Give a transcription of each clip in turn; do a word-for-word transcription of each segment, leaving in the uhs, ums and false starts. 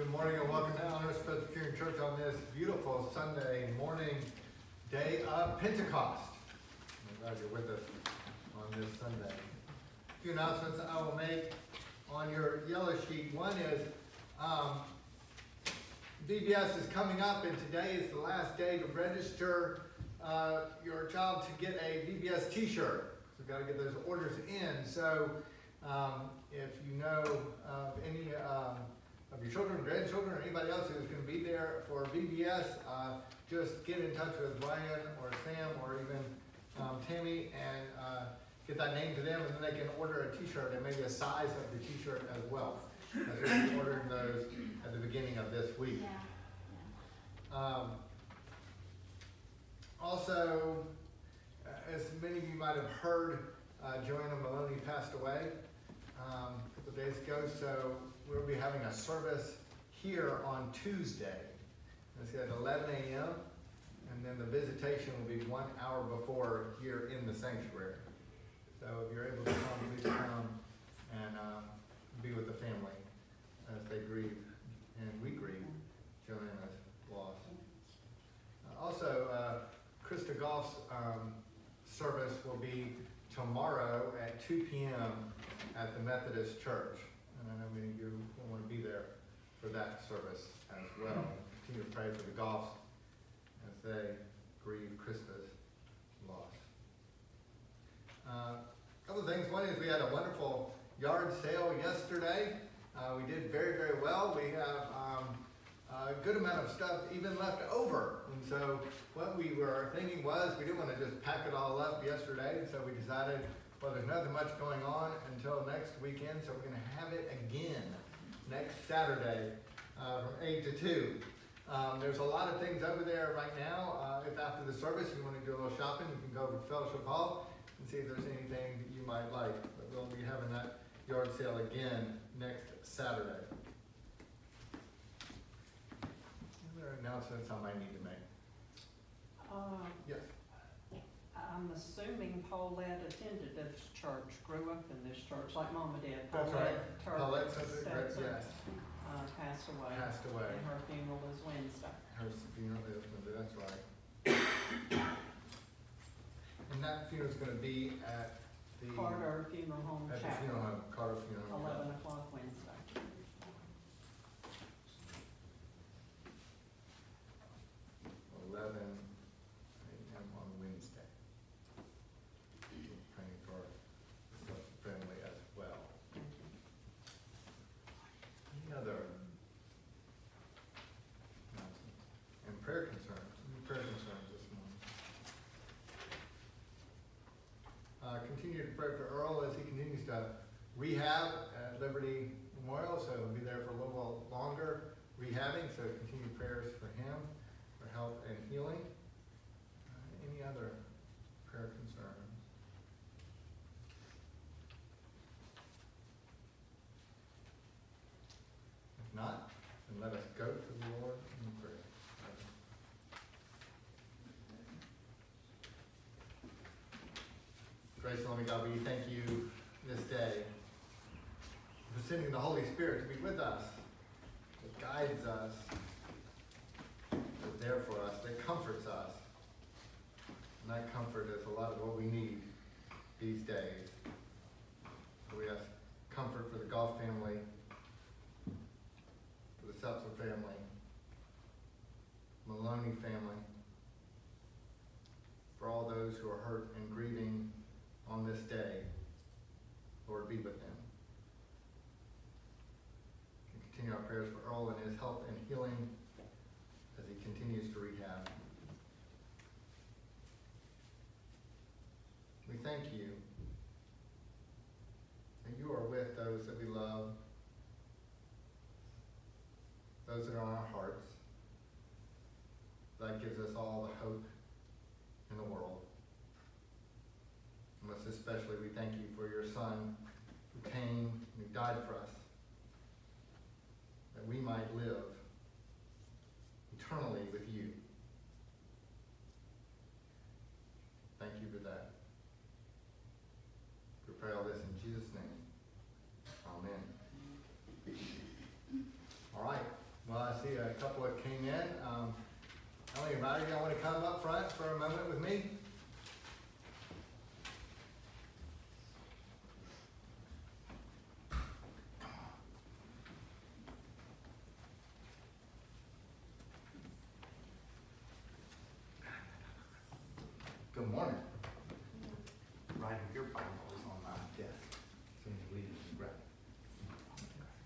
Good morning and welcome to Allenhurst Presbyterian Church on this beautiful Sunday morning, day of Pentecost. I'm glad you're with us on this Sunday. A few announcements I will make on your yellow sheet. One is um, V B S is coming up, and today is the last day to register uh, your child to get a V B S t-shirt. So we've got to get those orders in. So um, if you know of any um, of your children, grandchildren, or anybody else who's going to be there for V B S, uh, just get in touch with Brian or Sam or even um, Tammy and uh, get that name to them, and then they can order a t-shirt and maybe a size of the t-shirt as well. As we'll be ordering those at the beginning of this week. Um, also, uh, as many of you might have heard, uh, Joanna Maloney passed away um, a couple of days ago, so we'll be having a service here on Tuesday. It's at eleven a m and then the visitation will be one hour before here in the sanctuary. So if you're able to come, please come and um, be with the family as they grieve, and we grieve Joanna's loss. Uh, also, uh, Krista Goff's um, service will be tomorrow at two p m at the Methodist Church. And I know many of you will want to be there for that service as well. Continue to pray for the Goffs as they grieve Krista's loss. Uh, a couple of things. One is we had a wonderful yard sale yesterday. Uh, we did very, very well. We have um, a good amount of stuff even left over. And so what we were thinking was we didn't want to just pack it all up yesterday. And so we decided, well, there's nothing much going on until next weekend. So we're going to have it again next Saturday uh, from eight to two. Um, there's a lot of things over there right now. Uh, if after the service you want to do a little shopping, you can go to Fellowship Hall and see if there's anything that you might like. But we'll be having that yard sale again next Saturday. Are there announcements I might need to make? Uh, Yes. I'm assuming Paulette attended this church, grew up in this church, like Mama did. That's right. Turk Paulette Stetson, Stetson, yes. uh, passed away. Passed away. And her funeral is Wednesday. Her funeral is Wednesday, that's right. And that funeral is going to be at the Carter Funeral Home at the Chapel. funeral home, Carter Funeral Home. Eleven o'clock Wednesday. Eleven a m on Wednesday. We're praying for the family as well. Any other announcements? And prayer concerns. Any prayer concerns this morning? Uh, continue to pray for Earl as he continues to rehab at Liberty Memorial, so he'll be there for a little while longer rehabbing, so continue prayers for him, for health and healing. Uh, any other prayer concerns? If not, then let us go to the Lord in prayer. Gracious and loving God, we thank you this day for sending the Holy Spirit to be with us, that guides us, that's there for us, that comforts us. And that comfort is a lot of what we need these days. So we ask comfort for the Goff family, for the Setzer family, Maloney family, for all those who are hurt and grieving on this day. Lord, be with them. And continue our prayers for Earl and his health and healing as he continues to rehab. We thank you that you are with those that we love, those that are on our hearts. That gives us all the hope in the world. And most especially, we thank you for your Son who came and who died for us, that we might live eternally with you. Thank you for that. We pray all this in Jesus' name. Amen. All right. Well, I see a couple that came in. Um, Ellie and Ryder, y'all want to come up front for a moment with me? Good morning. Ryder, your Bible is on my desk. So you leave it and grab it.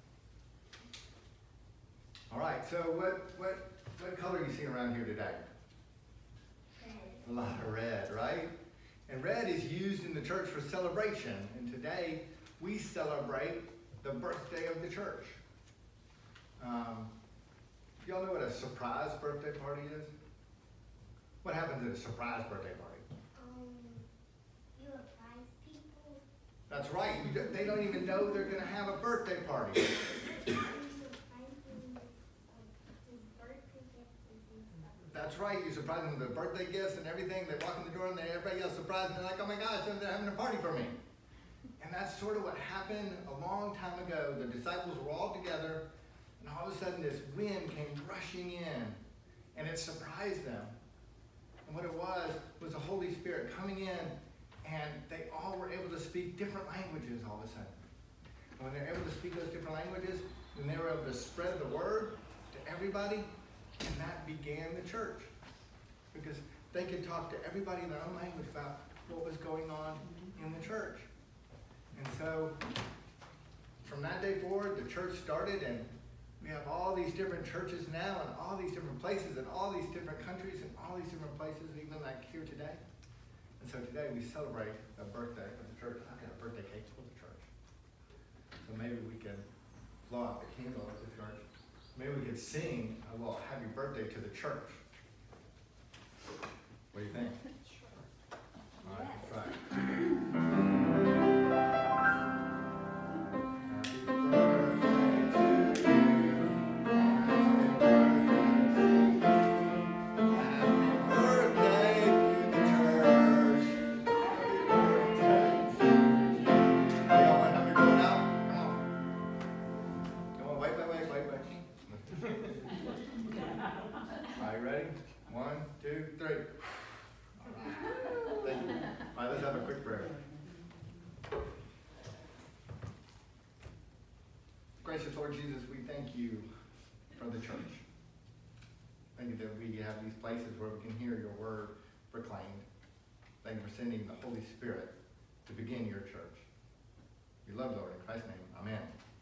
All right, so what, what, what color are you seeing around here today? Red. A lot of red, right? And red is used in the church for celebration. And today we celebrate the birthday of the church. Um, y'all know what a surprise birthday party is? What happens at a surprise birthday party? Um, you advise people. That's right. You don't, they don't even know they're going to have a birthday party. You surprise them with um, his birthday gifts and stuff. That's right. You surprise them with the birthday gifts and everything. They walk in the door and they, everybody else surprised and they're like, oh my gosh, they're having a party for me. And that's sort of what happened a long time ago. The disciples were all together and all of a sudden this wind came rushing in and it surprised them. And what it was, was the Holy Spirit coming in, and they all were able to speak different languages all of a sudden. And when they're able to speak those different languages, then they were able to spread the word to everybody, and that began the church. Because they could talk to everybody in their own language about what was going on in the church. And so, from that day forward, the church started, and we have all these different churches now, and all these different places, and all these different countries, and all these different places, even like here today. And so today we celebrate the birthday of the church. I've got a birthday cake for the church. So maybe we can blow out the candle at the church. Maybe we could sing a little happy birthday to the church. What do you think? Sure. All right, let's try it. Gracious Lord Jesus, we thank you for the church. Thank you that we have these places where we can hear your word proclaimed. Thank you for sending the Holy Spirit to begin your church. We love, Lord, in Christ's name. Amen.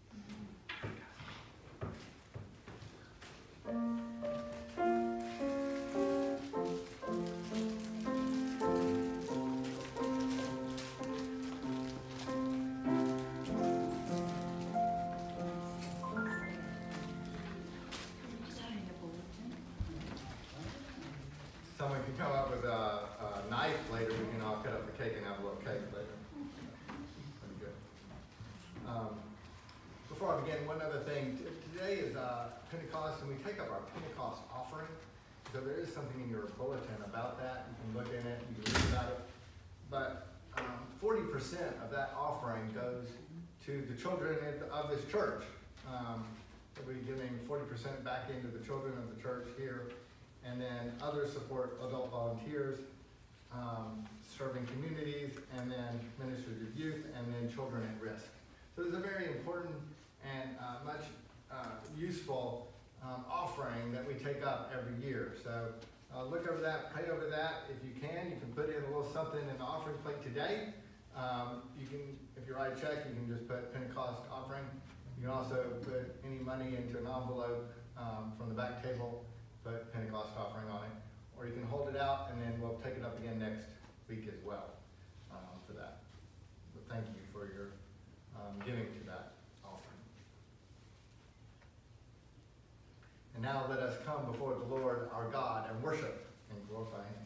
Someone can come up with a, a knife later. We can all cut up the cake and have a little cake later. Pretty good. Um, before I begin, one other thing. T- today is uh, Pentecost, and we take up our Pentecost offering. So there is something in your bulletin about that. You can look in it. You can read about it. But um, forty percent of that offering goes to the children of this church. Um, we'll be giving forty percent back into the children of the church here. And then others support adult volunteers, um, serving communities, and then ministers of youth, and then children at risk. So it's a very important and uh, much uh, useful um, offering that we take up every year. So uh, look over that, pray over that. If you can, you can put in a little something in the offering plate today. Um, you can, if you write a check, you can just put Pentecost offering. You can also put any money into an envelope um, from the back table, put Pentecost offering on it, or you can hold it out and then we'll take it up again next week as well um, for that. But thank you for your um, giving to that offering. And now let us come before the Lord our God and worship and glorify him.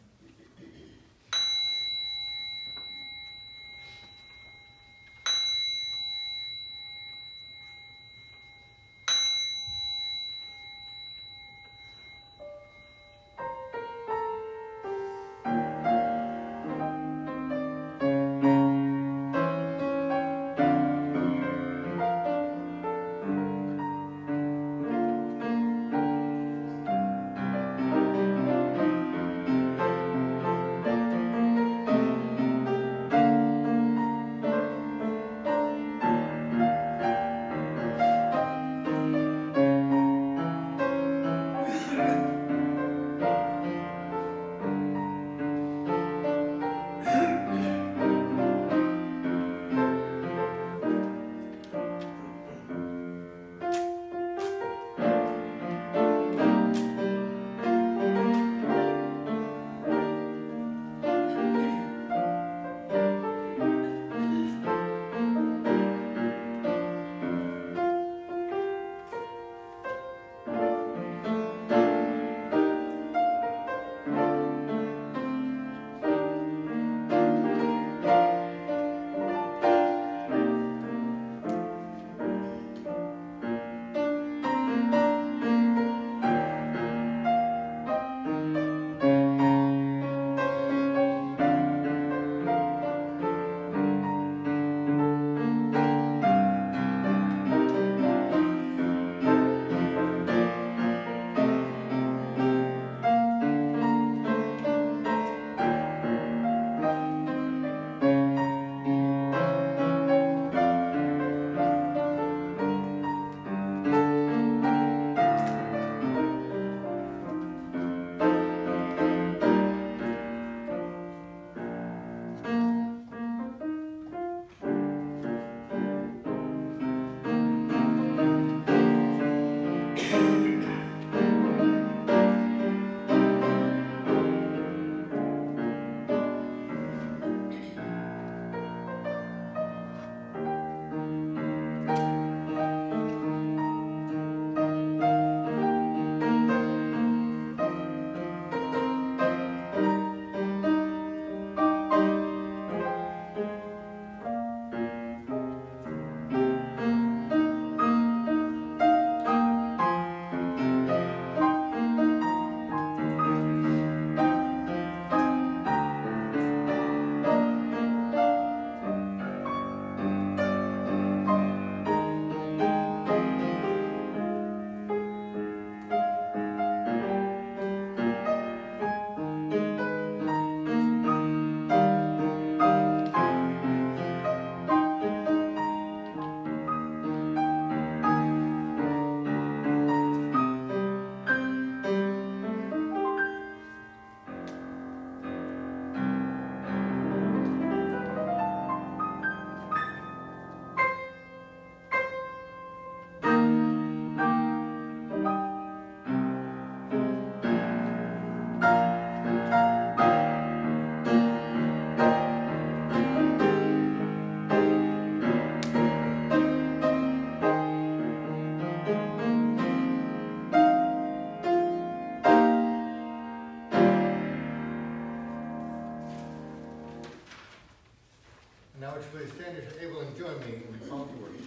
stand as you're able and join me in the call to worship.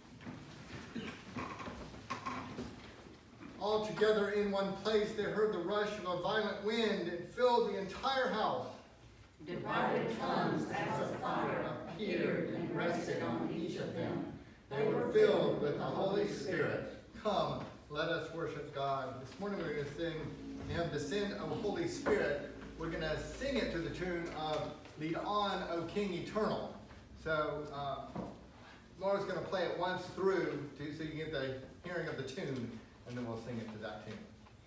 All together in one place, they heard the rush of a violent wind. It filled the entire house. Divided tongues as of fire appeared and rested on each of them. They were filled with the Holy Spirit. Come, let us worship God. This morning we're going to sing the hymn, Descend, O Holy Spirit. We're going to sing it to the tune of Lead On, O King Eternal. So uh, Laura's going to play it once through to, so you get the hearing of the tune, and then we'll sing it to that tune.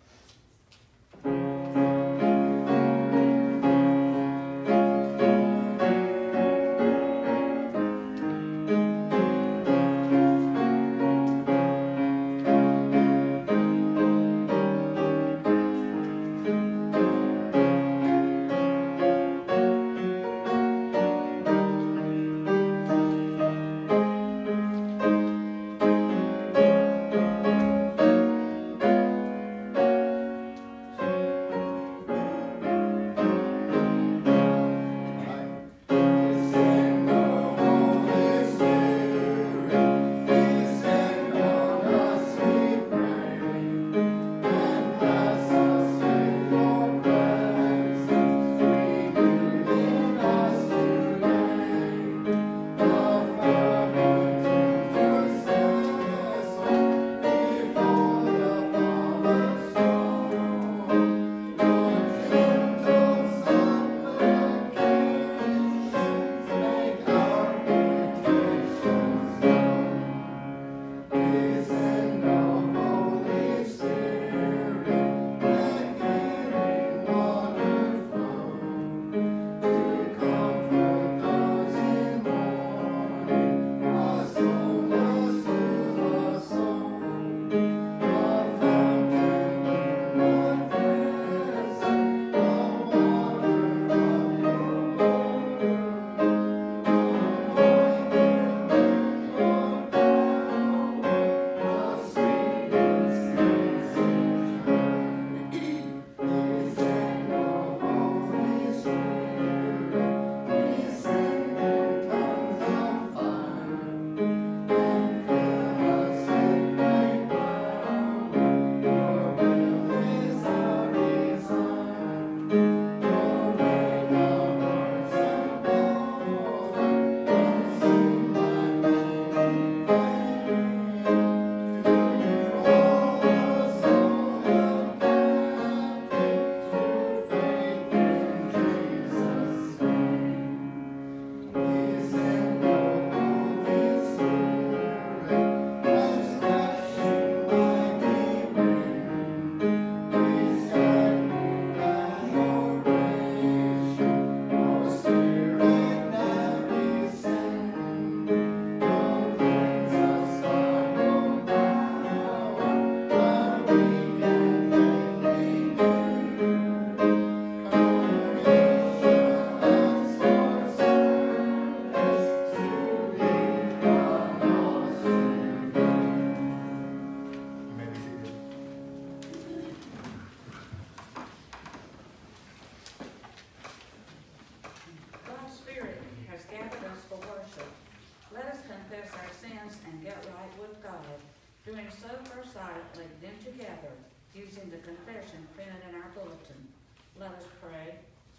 Doing so first silently, then together, using the confession printed in our bulletin. Let us pray.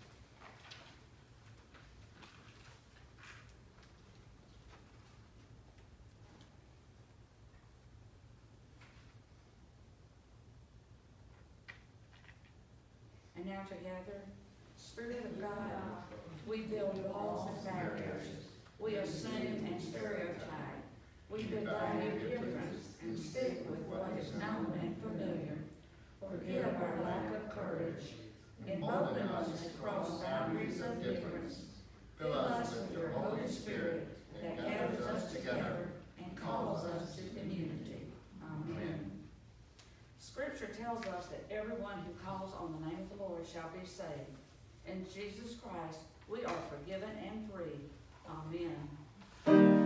And now together, Spirit of God, we build walls and barriers. We assume and stereotype. We value difference and stick with what is known and familiar. Forgive our lack of courage. Embolden us to cross boundaries of difference. Fill us with your Holy Spirit that gathers us together and calls us to community. Amen. Scripture tells us that everyone who calls on the name of the Lord shall be saved. In Jesus Christ, we are forgiven and free. Amen.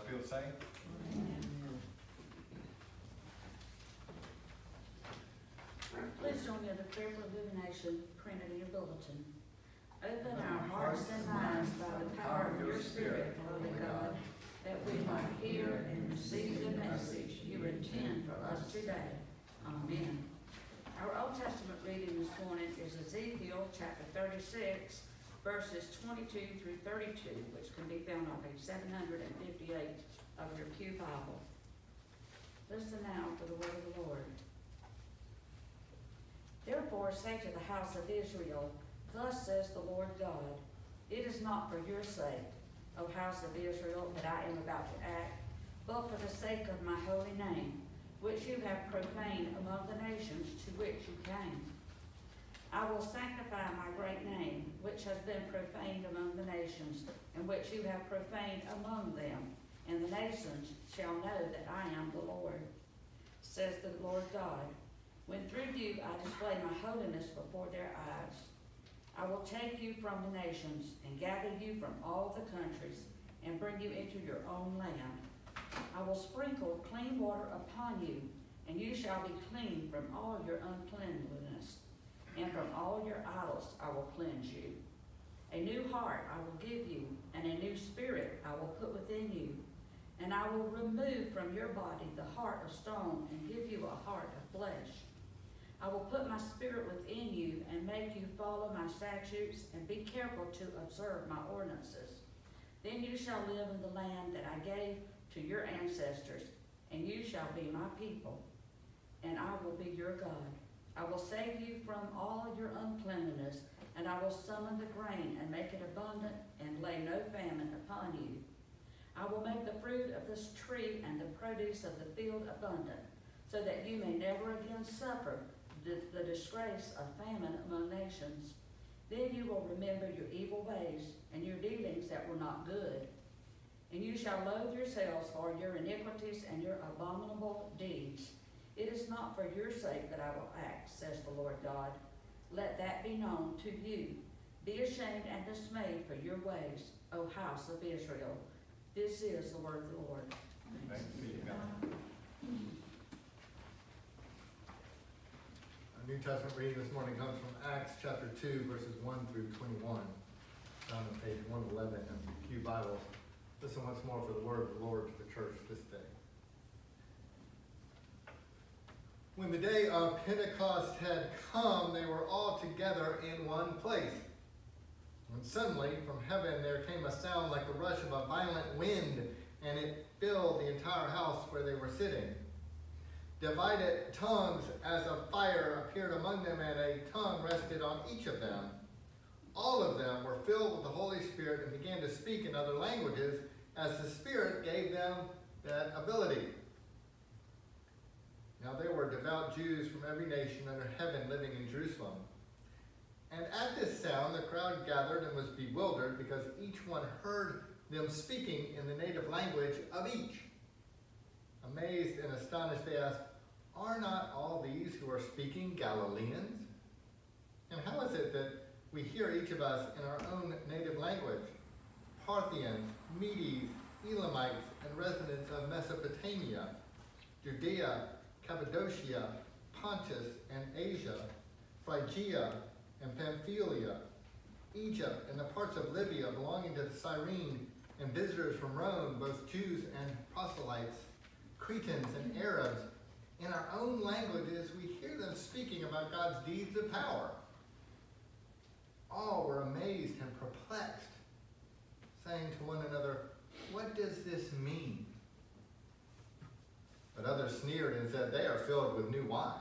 feel safe? Please join me in the prayer for illumination printed in your bulletin. Open our hearts and minds by the power of your Spirit, Holy God, that we might hear and receive the message you intend for us today. Amen. Our Old Testament reading this morning is Ezekiel chapter thirty-six, verses twenty-two through thirty-two, which can be found on page seven hundred fifty-eight of your Pew Bible. Listen now for the word of the Lord. Therefore say to the house of Israel, thus says the Lord God, it is not for your sake, O house of Israel, that I am about to act, but for the sake of my holy name, which you have profaned among the nations to which you came. I will sanctify my great name, which has been profaned among the nations, and which you have profaned among them, and the nations shall know that I am the Lord, says the Lord God. When through you I display my holiness before their eyes, I will take you from the nations and gather you from all the countries and bring you into your own land. I will sprinkle clean water upon you, and you shall be clean from all your uncleanliness, and from all your idols I will cleanse you. A new heart I will give you, and a new spirit I will put within you. And I will remove from your body the heart of stone and give you a heart of flesh. I will put my spirit within you and make you follow my statutes and be careful to observe my ordinances. Then you shall live in the land that I gave to your ancestors, and you shall be my people, and I will be your God. I will save you from all your uncleanness, and I will summon the grain and make it abundant and lay no famine upon you. I will make the fruit of this tree and the produce of the field abundant, so that you may never again suffer the, the disgrace of famine among nations. Then you will remember your evil ways and your dealings that were not good. And you shall loathe yourselves for your iniquities and your abominable deeds. It is not for your sake that I will act, says the Lord God. Let that be known to you. Be ashamed and dismayed for your ways, O house of Israel. This is the word of the Lord. Thanks be to God. Our New Testament reading this morning comes from Acts chapter two, verses one through twenty-one, found on page one eleven of the Pew Bible. Listen once more for the word of the Lord to the church this day. When the day of Pentecost had come, they were all together in one place. And suddenly, from heaven, there came a sound like the rush of a violent wind, and it filled the entire house where they were sitting. Divided tongues as of fire appeared among them, and a tongue rested on each of them. All of them were filled with the Holy Spirit and began to speak in other languages as the Spirit gave them that ability. Now there were devout Jews from every nation under heaven living in Jerusalem. And at this sound the crowd gathered and was bewildered, because each one heard them speaking in the native language of each. Amazed and astonished, they asked, "Are not all these who are speaking Galileans? And how is it that we hear each of us in our own native language? Parthians, Medes, Elamites, and residents of Mesopotamia, Judea, Cappadocia, Pontus, and Asia, Phrygia, and Pamphylia, Egypt, and the parts of Libya belonging to Cyrene, and visitors from Rome, both Jews and proselytes, Cretans and Arabs. In our own languages, we hear them speaking about God's deeds of power." All were amazed and perplexed, saying to one another, "What does this mean?" But others sneered and said, "They are filled with new wine."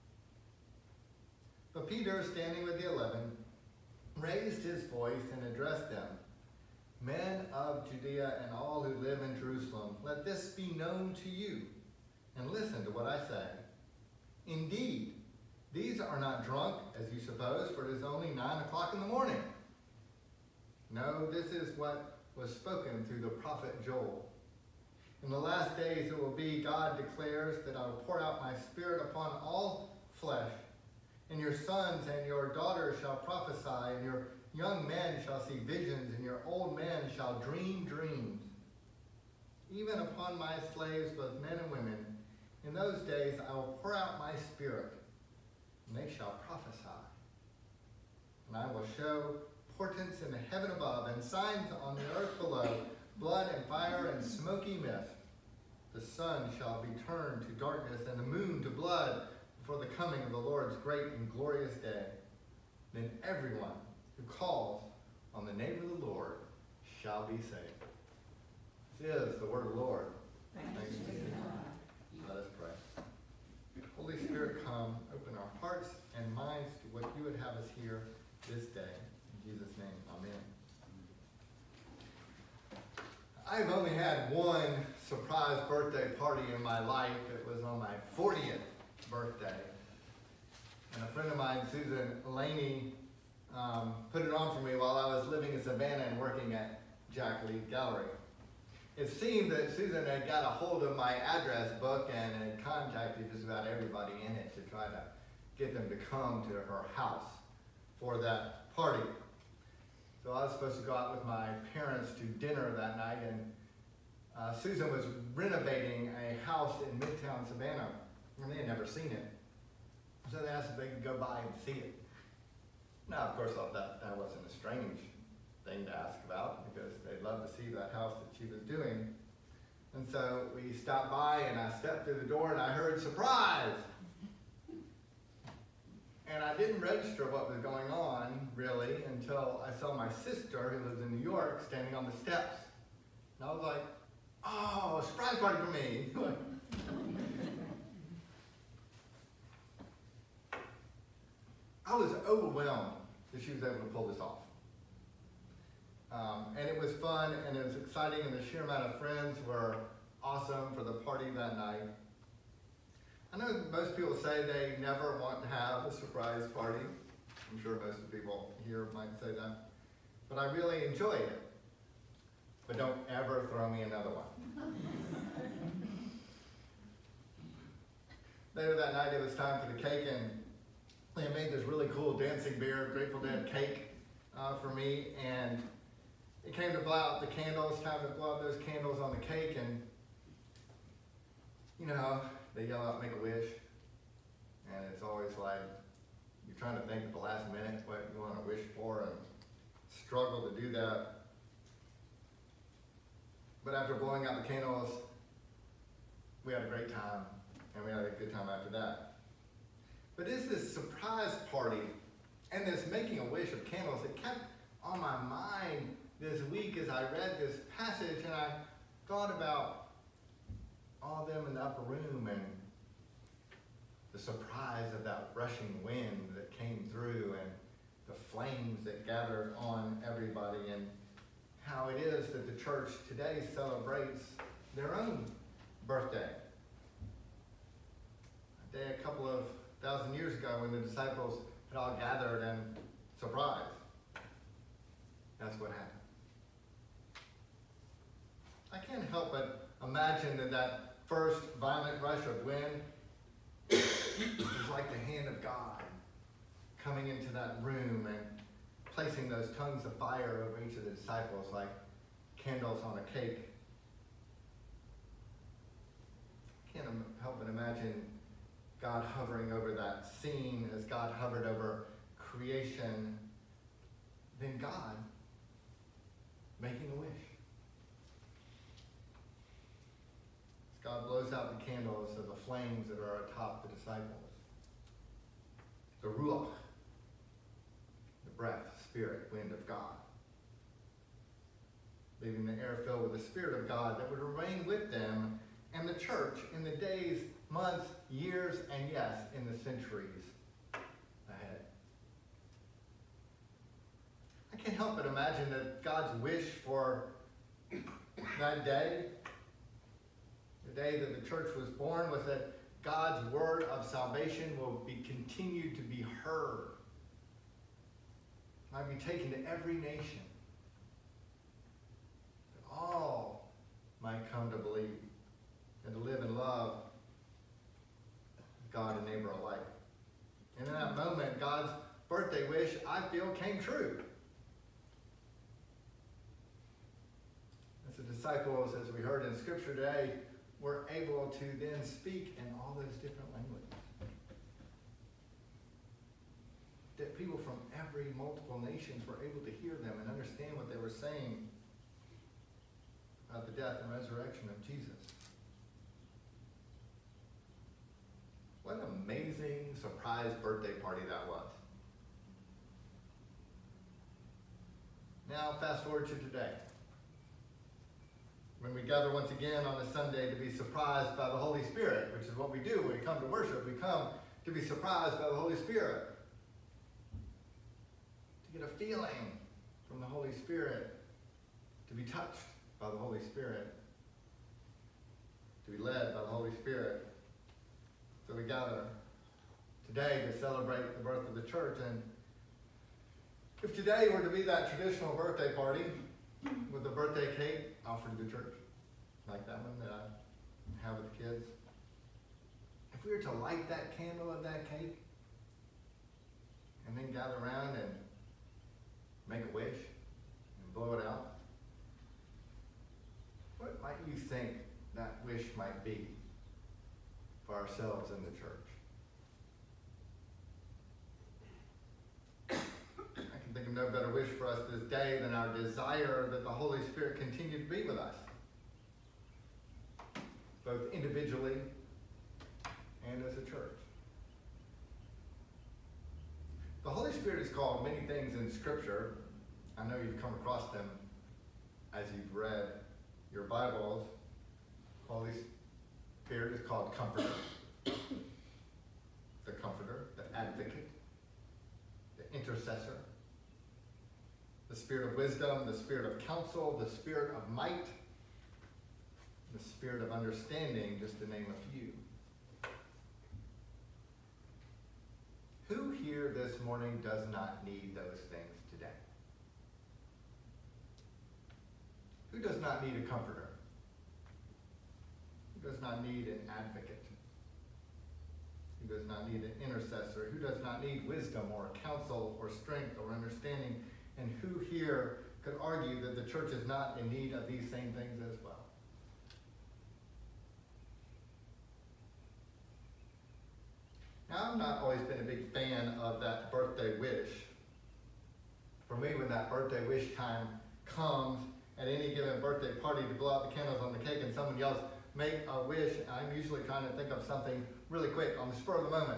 But Peter, standing with the eleven, raised his voice and addressed them. "Men of Judea and all who live in Jerusalem, let this be known to you, and listen to what I say. Indeed, these are not drunk, as you suppose, for it is only nine o'clock in the morning. No, this is what was spoken through the prophet Joel. In the last days it will be, God declares, that I will pour out my spirit upon all flesh, and your sons and your daughters shall prophesy, and your young men shall see visions, and your old men shall dream dreams. even upon my slaves, both men and women. In those days I will pour out my spirit, and they shall prophesy. And I will show portents in the heaven above, and signs on the earth below, blood and fire and smoky mist. The sun shall be turned to darkness, and the moon to blood, before the coming of the Lord's great and glorious day. Then everyone who calls on the name of the Lord shall be saved. This is the word of the Lord. Thanks be to God. Let us pray. Holy Spirit, come, open our hearts and minds to what you would have us hear this day. In Jesus' name, amen. I've only had one surprise birthday party in my life. It was on my fortieth birthday. And a friend of mine, Susan Laney, um, put it on for me while I was living in Savannah and working at Jack Lee Gallery. It seemed that Susan had got a hold of my address book and had contacted just about everybody in it to try to get them to come to her house for that party. So I was supposed to go out with my parents to dinner that night, and uh, Susan was renovating a house in Midtown Savannah, and they had never seen it. So they asked if they could go by and see it. Now, of course, I thought that, that wasn't a strange thing to ask about, because they'd love to see that house that she was doing. And so we stopped by, and I stepped through the door, and I heard, "Surprise!" And I didn't register what was going on, really, until I saw my sister, who lives in New York, standing on the steps. And I was like, "Oh, a surprise party for me." I was overwhelmed that she was able to pull this off. Um, and it was fun, and it was exciting, and the sheer amount of friends were awesome for the party that night. I know most people say they never want to have a surprise party. I'm sure most of the people here might say that. But I really enjoy it. But don't ever throw me another one. Later that night, it was time for the cake, and they made this really cool dancing bear, Grateful Dead cake uh, for me. And it came to blow out the candles, time to blow out those candles on the cake, and you know, they yell out, "Make a wish." And it's always like, you're trying to think at the last minute what you want to wish for and struggle to do that. But after blowing out the candles, we had a great time, and we had a good time after that. But it's this surprise party and this making a wish of candles that kept on my mind this week as I read this passage, and I thought about all of them in the upper room and the surprise of that rushing wind that came through and the flames that gathered on everybody, and how it is that the church today celebrates their own birthday. A day a couple of thousand years ago when the disciples had all gathered, and surprise, that's what happened. I can't help but imagine that that first violent rush of wind was like the hand of God coming into that room and placing those tongues of fire over each of the disciples like candles on a cake. I can't help but imagine God hovering over that scene as God hovered over creation, then God making a wish. God blows out the candles of the flames that are atop the disciples. The ruach, the breath, spirit, wind of God. Leaving the air filled with the Spirit of God that would remain with them and the church in the days, months, years, and yes, in the centuries ahead. I can't help but imagine that God's wish for that day, the day that the church was born, was that God's word of salvation will be continued to be heard. Might be taken to every nation. That all might come to believe and to live in love God and neighbor alike. And in that moment, God's birthday wish, I feel, came true. as the disciples, as we heard in Scripture today, were able to then speak in all those different languages. That people from every multiple nations were able to hear them and understand what they were saying about the death and resurrection of Jesus. What an amazing surprise birthday party that was. Now fast forward to today, when we gather once again on a Sunday to be surprised by the Holy Spirit, which is what we do when we come to worship. We come to be surprised by the Holy Spirit, to get a feeling from the Holy Spirit, to be touched by the Holy Spirit, to be led by the Holy Spirit. So we gather today to celebrate the birth of the church. And if today were to be that traditional birthday party with a birthday cake offered to the church, like that one that I have with the kids, if we were to light that candle of that cake and then gather around and make a wish and blow it out, what might you think that wish might be for ourselves in the church? I can think of no better wish for us this day than our desire that the Holy Spirit continue to be with us, both individually and as a church. The Holy Spirit is called many things in Scripture. I know you've come across them as you've read your Bibles. Holy Spirit is called Comforter, the Comforter, the Advocate, the Intercessor, the Spirit of Wisdom, the Spirit of Counsel, the Spirit of Might, the Spirit of Understanding, just to name a few. Who here this morning does not need those things today? Who does not need a comforter? Who does not need an advocate? Who does not need an intercessor? Who does not need wisdom or counsel or strength or understanding? And who here could argue that the church is not in need of these same things as well? Now, I've not always been a big fan of that birthday wish. For me, when that birthday wish time comes at any given birthday party to blow out the candles on the cake and someone yells, "Make a wish," I'm usually trying to think of something really quick on the spur of the moment.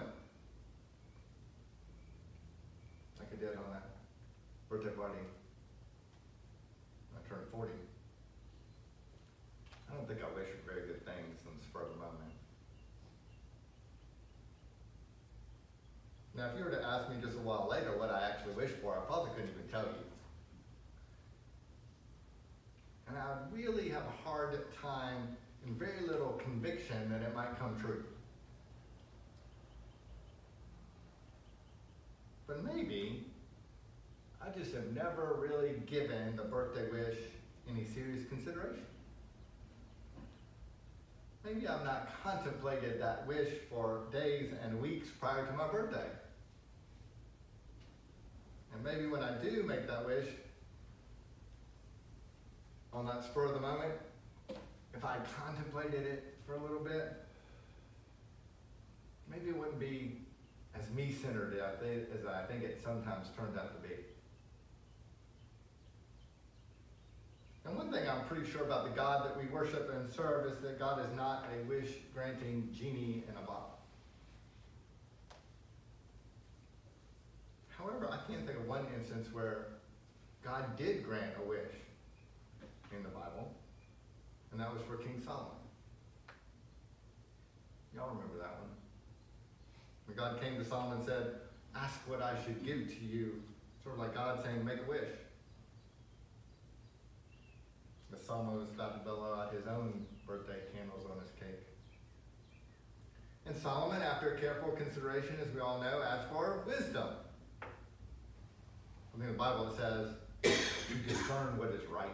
Like I did on that birthday party when I turned forty. I don't think I wish for very good things on the spur of the moment. Now, if you were to ask me just a while later what I actually wished for, I probably couldn't even tell you. And I would really have a hard time and very little conviction that it might come true. But maybe I just have never really given the birthday wish any serious consideration. Maybe I've not contemplated that wish for days and weeks prior to my birthday. And maybe when I do make that wish, on that spur of the moment, if I contemplated it for a little bit, maybe it wouldn't be as me-centered as I think it sometimes turns out to be. And one thing I'm pretty sure about the God that we worship and serve is that God is not a wish-granting genie in a bottle. However, I can't think of one instance where God did grant a wish in the Bible, and that was for King Solomon. Y'all remember that one? When God came to Solomon and said, "Ask what I should give to you," sort of like God saying, "Make a wish." But Solomon was about to blow out his own birthday candles on his cake. And Solomon, after careful consideration, as we all know, asked for wisdom. I mean, the Bible says, to discern what is right.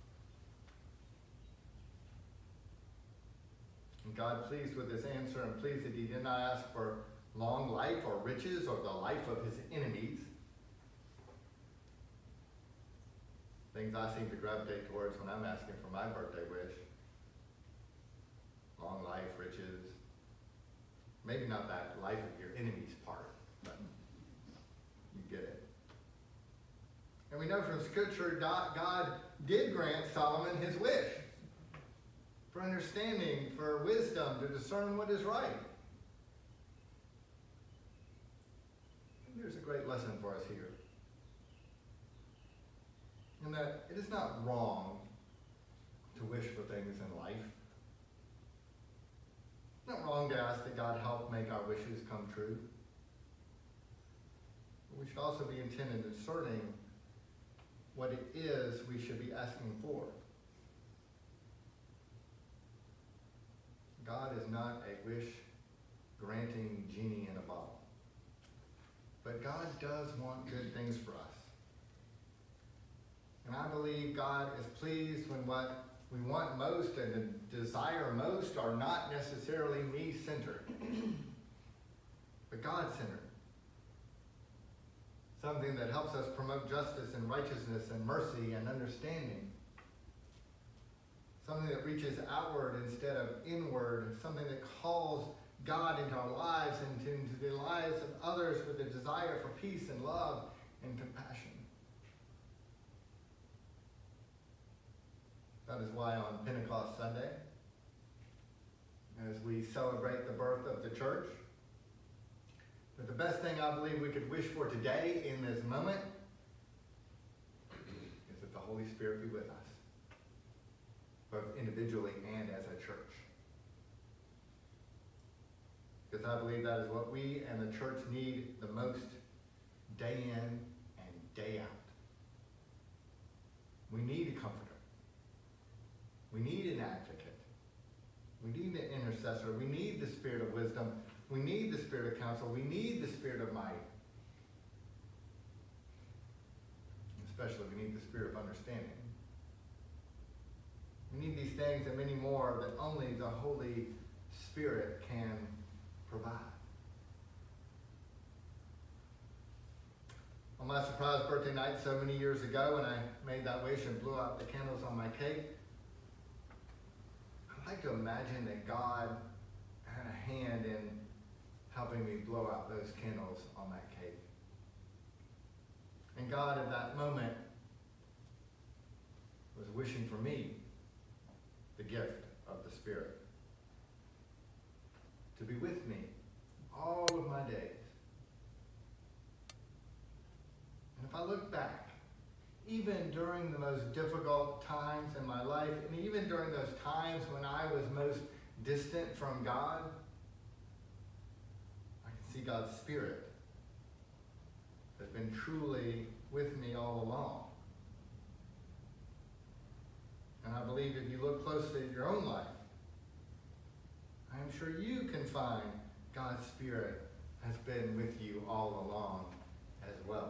And God, pleased with his answer and pleased that he did not ask for long life or riches or the life of his enemies, things I seem to gravitate towards when I'm asking for my birthday wish. Long life, riches. Maybe not that life of your enemies part, but you get it. And we know from Scripture, God did grant Solomon his wish for understanding, for wisdom, to discern what is right. And there's a great lesson for us here. In that it is not wrong to wish for things in life. It's not wrong to ask that God help make our wishes come true. But we should also be intent in discerning what it is we should be asking for. God is not a wish-granting genie in a bottle. But God does want good things for us. And I believe God is pleased when what we want most and desire most are not necessarily me-centered, but God-centered. Something that helps us promote justice and righteousness and mercy and understanding. Something that reaches outward instead of inward. Something that calls God into our lives and into the lives of others with a desire for peace and love and compassion. That is why on Pentecost Sunday, as we celebrate the birth of the church, that the best thing I believe we could wish for today in this moment is that the Holy Spirit be with us, both individually and as a church. Because I believe that is what we and the church need the most day in and day out. We need a comforter. We need an advocate. We need an intercessor. We need the spirit of wisdom. We need the spirit of counsel. We need the spirit of might. Especially, we need the spirit of understanding. We need these things and many more that only the Holy Spirit can provide. On my surprise birthday night so many years ago, when I made that wish and blew out the candles on my cake, I like to imagine that God had a hand in helping me blow out those candles on that cake. And God at that moment was wishing for me the gift of the Spirit to be with me all of my days. And if I look back, even during the most difficult times in my life, and even during those times when I was most distant from God, I can see God's Spirit has been truly with me all along. And I believe if you look closely at your own life, I am sure you can find God's Spirit has been with you all along as well.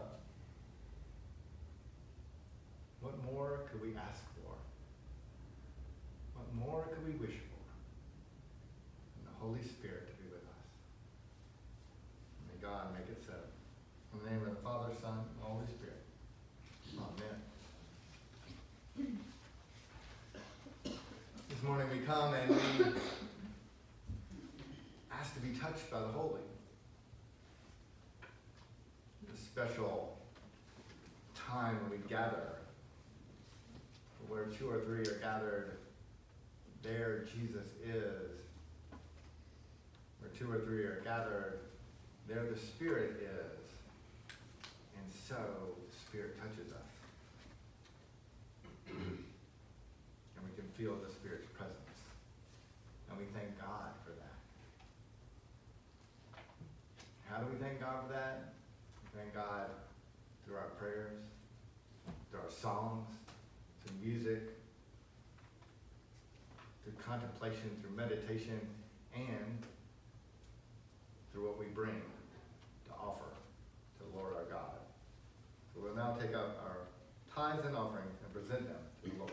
What more could we ask for? What more could we wish for? And the Holy Spirit to be with us. May God make it so. In the name of the Father, Son, and Holy Spirit. Amen. This morning we come and we ask to be touched by the Holy. This special time when we gather, where two or three are gathered, there Jesus is. Where two or three are gathered, there the Spirit is. And so the Spirit touches us. And we can feel the Spirit's presence. And we thank God for that. How do we thank God for that? We thank God through our prayers, through our songs, through music, through contemplation, through meditation, and through what we bring to offer to the Lord our God. So we'll now take up our tithes and offerings and present them to the Lord.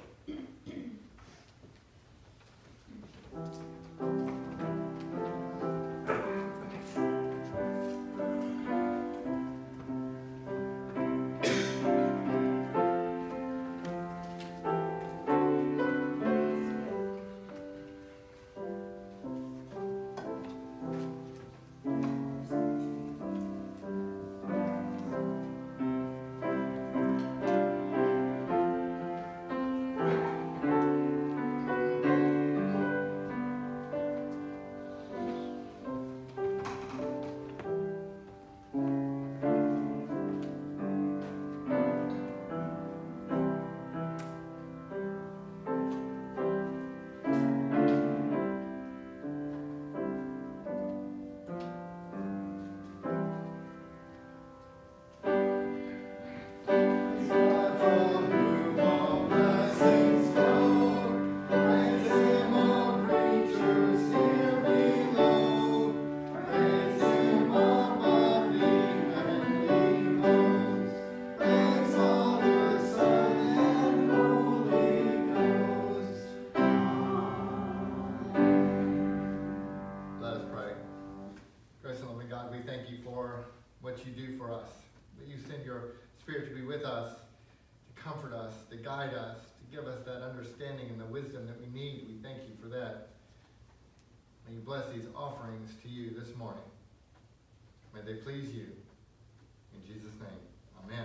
what you do for us, that you send your Spirit to be with us, to comfort us, to guide us, to give us that understanding and the wisdom that we need. We thank you for that. May you bless these offerings to you this morning. May they please you. In Jesus' name, amen.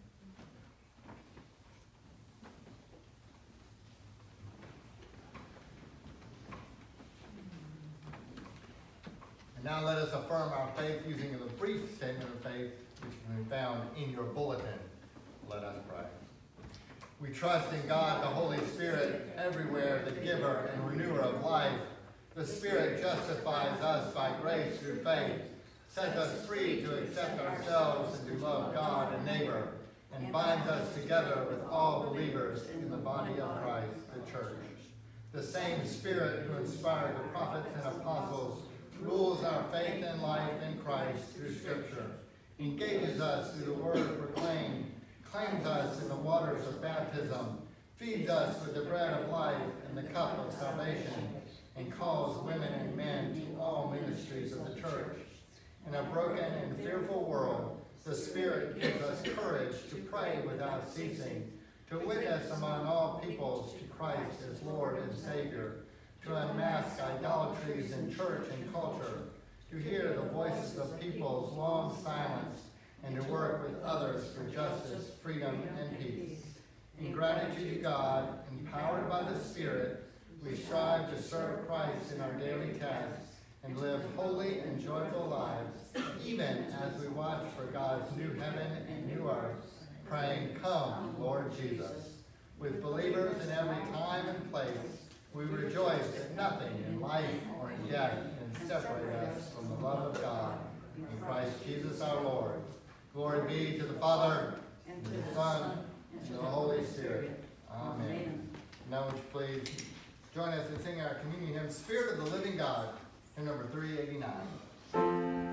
And now let us affirm our faith using the brief statement of faith which can be found in your bulletin. Let us pray. We trust in God, the Holy Spirit, everywhere, the giver and renewer of life. The Spirit justifies us by grace through faith, sets us free to accept ourselves and to love God and neighbor, and binds us together with all believers in the body of Christ, the church. The same Spirit who inspired the prophets and apostles rules our faith and life in Christ through Scripture, engages us through the word proclaimed, claims us in the waters of baptism, feeds us with the bread of life and the cup of salvation, and calls women and men to all ministries of the church. In a broken and fearful world, the Spirit gives us courage to pray without ceasing, to witness among all peoples to Christ as Lord and Savior, to unmask idolatries in church and culture, to hear the voices of peoples long silenced, and to work with others for justice, freedom, and peace. In gratitude to God, empowered by the Spirit, we strive to serve Christ in our daily tasks and live holy and joyful lives, even as we watch for God's new heaven and new earth, praying, "Come, Lord Jesus." With believers in every time and place, we rejoice that nothing in life or in death can separate us from the love of God in Christ Jesus our Lord. Glory be to the Father, and to the Son, and to the Holy Spirit. Amen. Now would you please join us in singing our communion hymn, Spirit of the Living God, hymn number three eighty-nine.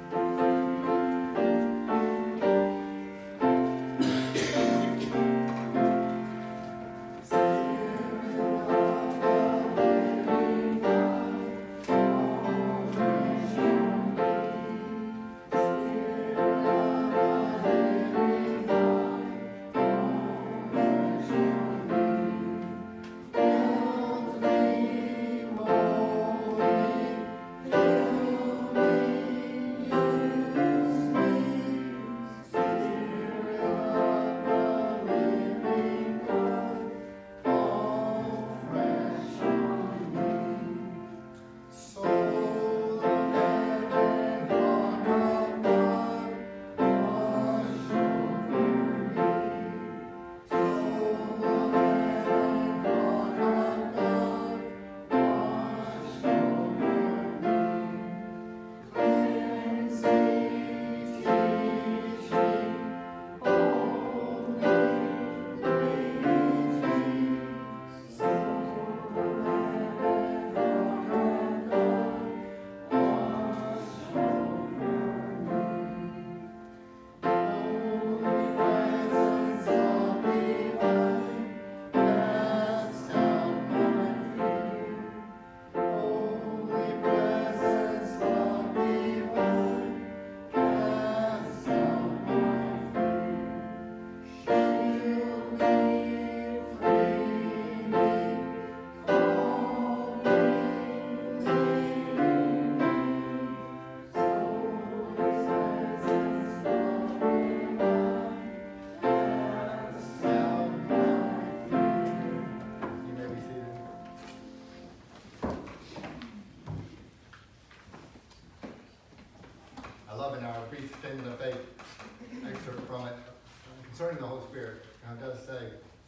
In our brief statement of faith, excerpt from it, concerning the Holy Spirit, how it does say,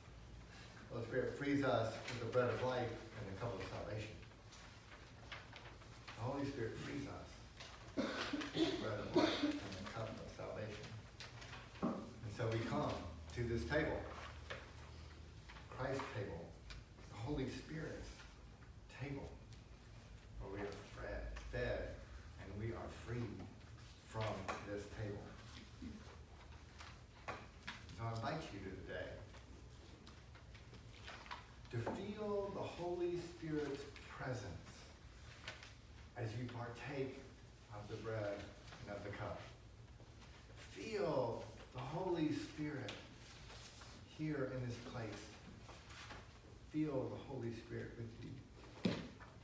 the Holy Spirit frees us with the bread of life and the cup of salvation. The Holy Spirit frees us with the bread of life and the cup of salvation. And so we come to this table, Christ's table, the Holy Spirit's table, where we are fed, fed and we are freed from this table. So I invite you today to feel the Holy Spirit's presence as you partake of the bread and of the cup. Feel Holy Spirit here in this place. Feel the Holy Spirit with you.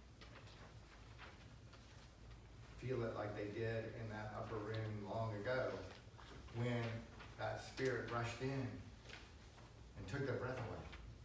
Feel it like they did in that upper room long ago when that Spirit rushed in and took their breath away.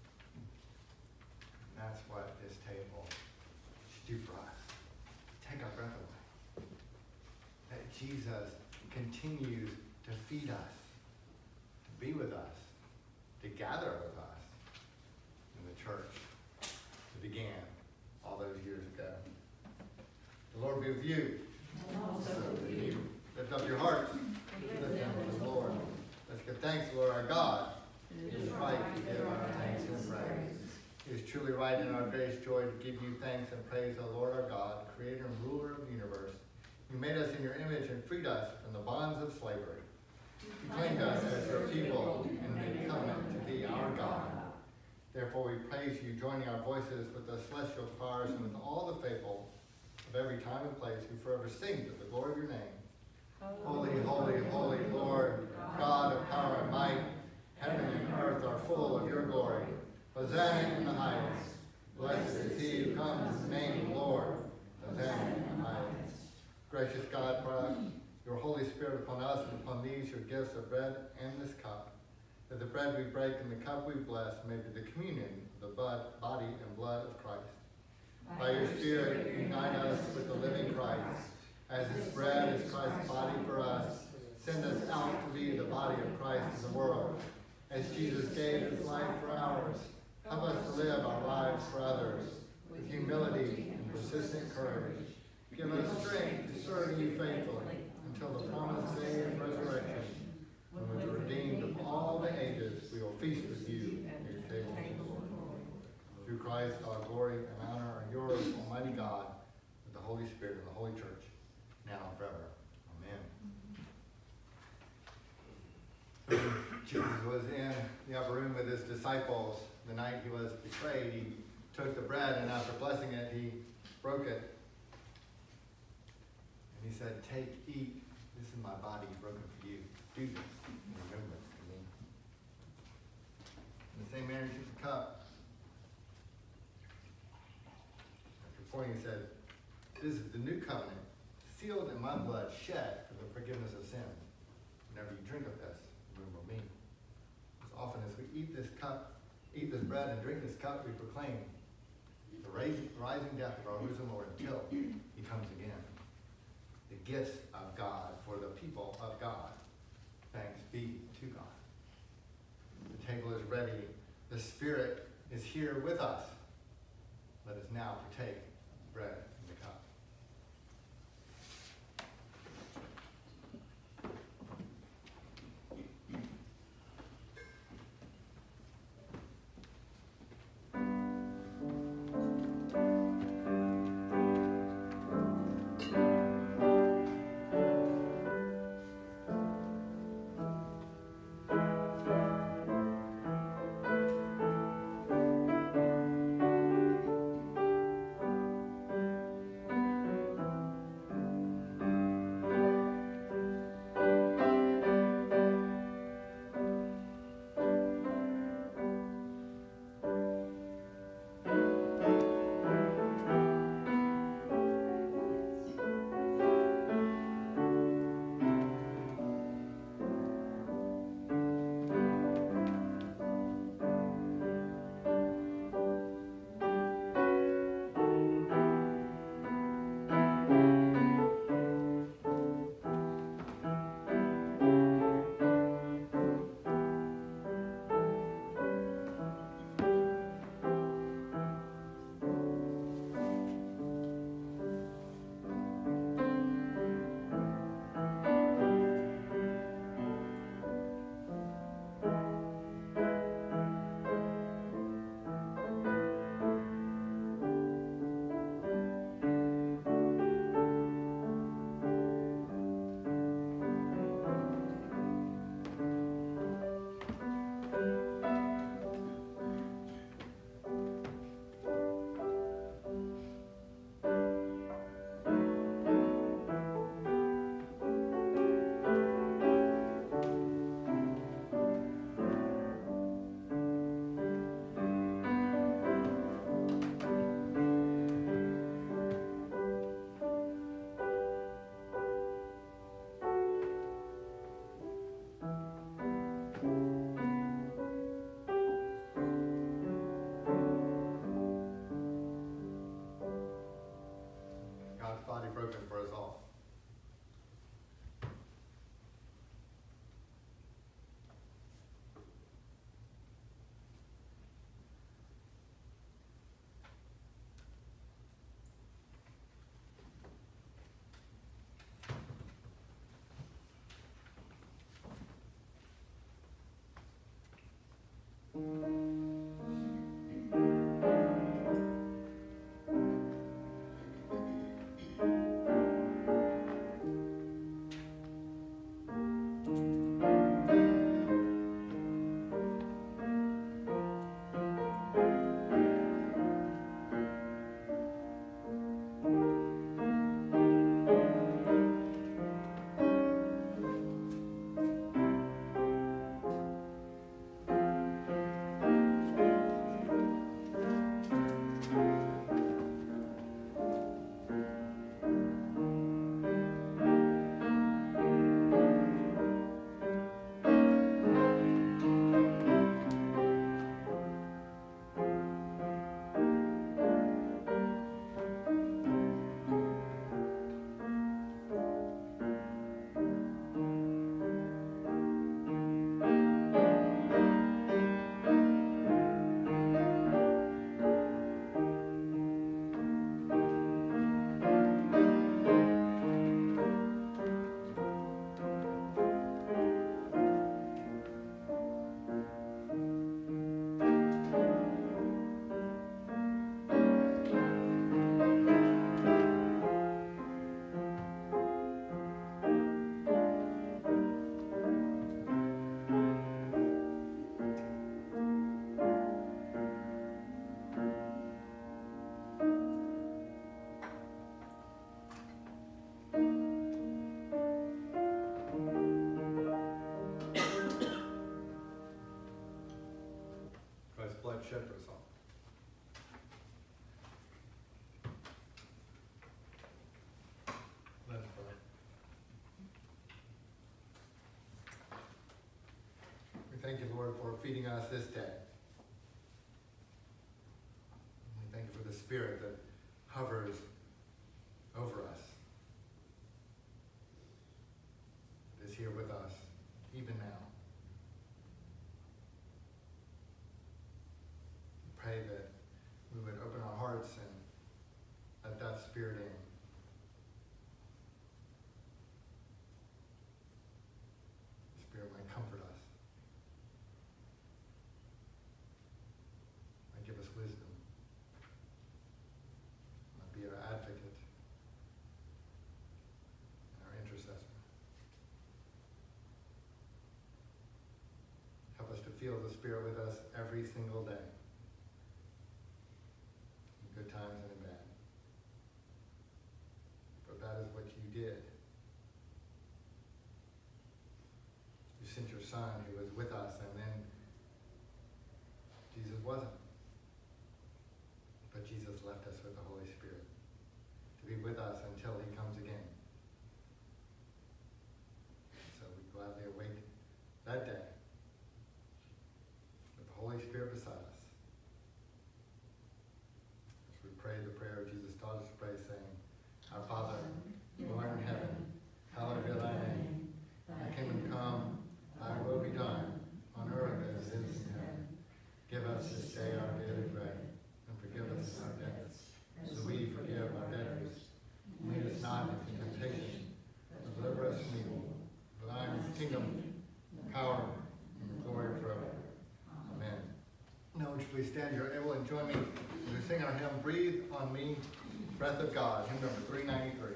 And that's what this table should do for us. Take our breath away. That Jesus continues to feed us, to be with us, to gather with us in the church that began all those years ago. The Lord be with you. And also with you. Lift up your hearts. Lift them to the Lord. Let's give thanks to Lord our God. It is right to give our thanks and praise. It is truly right in our greatest joy to give you thanks and praise, O Lord our God, creator and ruler of the universe. You made us in your image and freed us from the bonds of slavery. You claimed us as your people and made covenant to be our God. Therefore we praise you, joining our voices with the celestial choirs and with all the faithful of every time and place who forever sing to the glory of your name. Holy, holy, holy Lord, God of power and might, heaven and earth are full of your glory. Hosanna in the highest. Blessed is he who comes in the name of the Lord. Hosanna in the highest. Gracious God, pour out your Holy Spirit upon us and upon these your gifts of bread and this cup, that the bread we break and the cup we bless may be the communion of the blood, body and blood of Christ. By your Spirit, unite us with the living Christ. As this bread is Christ's body for us, send us out to be the body of Christ in the world. As Jesus gave his life for ours, help us to live our lives for others with humility and persistent courage. Give us strength to serve you faithfully until the promised day of resurrection, when with the redeemed of all the ages we will feast with you at your table. Through Christ, all glory and honor are yours, Almighty God, with the Holy Spirit and the Holy Church, now and forever. Amen. Jesus was in the upper room with his disciples the night he was betrayed. He took the bread, and after blessing it, he broke it. And he said, "Take, eat. This is my body broken for you. Do this in remembrance of me." In the same manner, he took the cup. After pouring, he said, "This is the new covenant, sealed in my blood, shed for the forgiveness of sins. Whenever you drink of this, remember me." As often as we eat this cup, eat this bread and drink this cup, we proclaim the rising, rising death of our risen Lord until he comes again. The gifts of God for the people of God. Thanks be to God. The table is ready. The Spirit is here with us. Let us now partake of the bread and the cup. God's body broken for us all. Blood shed for us all. Let us pray. We thank you, Lord, for feeding us this day. We thank you for the Spirit that hovers over us, that is here with us, even now. Pray that we would open our hearts and let that Spirit in. The Spirit might comfort us, might give us wisdom, might be our advocate and our intercessor. Help us to feel the Spirit with us every single day. Good times and in bad. But that is what you did. You sent your Son who was with us, and then Jesus wasn't. But Jesus left us with the Holy Spirit to be with us until he comes again. So we gladly await that day with the Holy Spirit beside us. Pray the prayer Jesus taught us to pray, saying, Our Father, who art in heaven, hallowed be thy name. Thy kingdom come, thy will be done, on earth as it is in heaven. Give us this day our daily bread, and forgive us our debts, as we forgive our debtors. Lead us not into temptation, but deliver us from evil. For thine is the kingdom, the power, and the glory forever. Amen. Now would you please stand here able and join me as we sing our hymn, Breathe on Me, Breath of God, hymn number three ninety-three.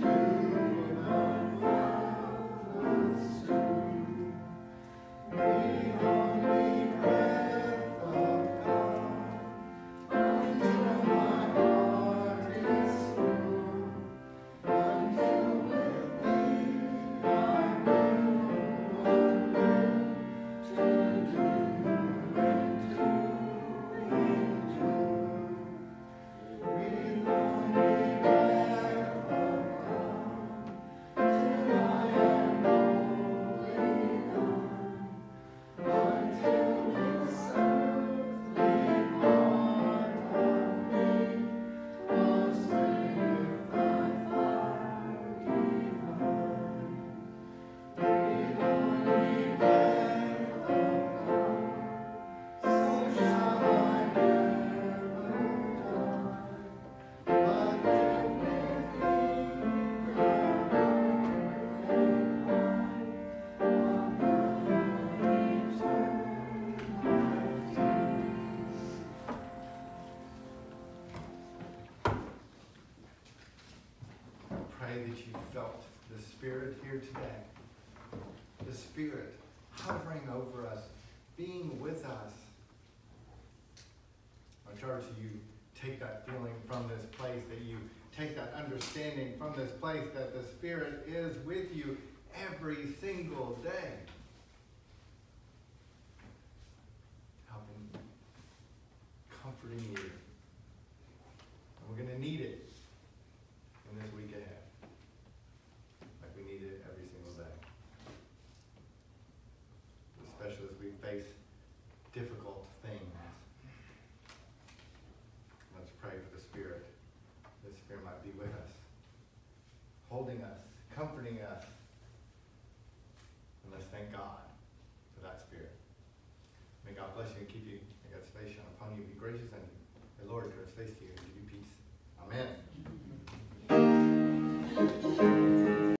Breathe being with us. My church, you take that feeling from this place, that you take that understanding from this place that the Spirit is with you every single day. Helping you, comforting you. And we're going to need it in this week ahead. Like we need it every single day. Especially as we face difficult things. Let's pray for the Spirit. The Spirit might be with us, holding us, comforting us. And let's thank God for that Spirit. May God bless you and keep you. May God's face shine upon you, be gracious unto you. May the Lord turn his face to you and give you peace. Amen.